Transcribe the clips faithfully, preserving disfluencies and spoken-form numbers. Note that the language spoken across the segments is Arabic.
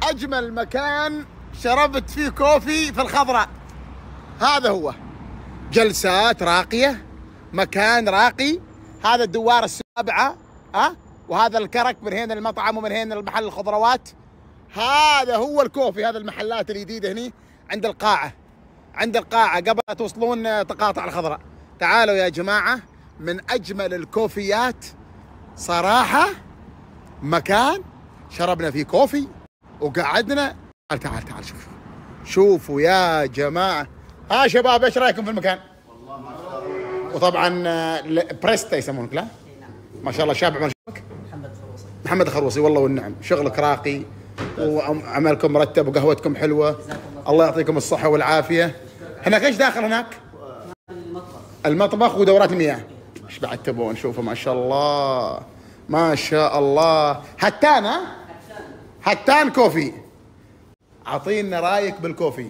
أجمل مكان شربت فيه كوفي في الخضراء. هذا هو، جلسات راقية، مكان راقي. هذا الدوار السابعة، ها أه؟ وهذا الكرك، من هنا المطعم ومن هنا المحل الخضروات. هذا هو الكوفي. هذا المحلات الجديدة هني عند القاعة، عند القاعة قبل لا توصلون تقاطع الخضراء. تعالوا يا جماعة، من أجمل الكوفيات صراحة. مكان شربنا فيه كوفي وقعدنا. تعال تعال تعال شوف، شوفوا يا جماعة. ها شباب، ايش رايكم في المكان؟ والله ما شاء الله. وطبعا بريستا يسمونك، لا؟ ما شاء الله. شاب، عمر شبك؟ محمد الخروصي. محمد الخروصي، والله والنعم. شغلك راقي وعملكم مرتب وقهوتكم حلوة. الله يعطيكم الصحة والعافية. هناك ايش داخل هناك؟ المطبخ. المطبخ ودورات المياه. ايش بعد تبون؟ شوفوا ما شاء الله، ما شاء الله. هتان، ها؟ هتان كوفي. اعطينا رايك بالكوفي.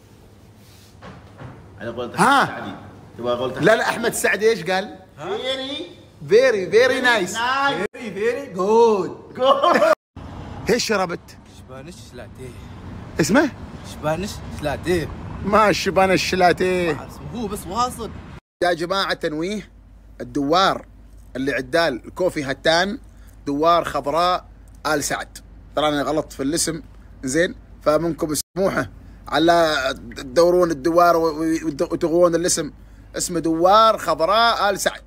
انا قلت ها تبغى قلت لا لا احمد السعدي ايش قال؟ فيري فيري فيري نايس، فيري فيري جود. ايش شربت؟ شبانش لاتيه. اسمه؟ شبانش لاتيه. ما شبانش لاتيه، اسمه هو بس واصل. يا جماعة تنويه، الدوار اللي عدال الكوفي هتان دوار خضراء آل سعد. ترى انا غلطت في الاسم، زين، فمنكم سموحه على تدورون الدوار وتغوون الاسم. اسمه دوار خضراء آل سعد.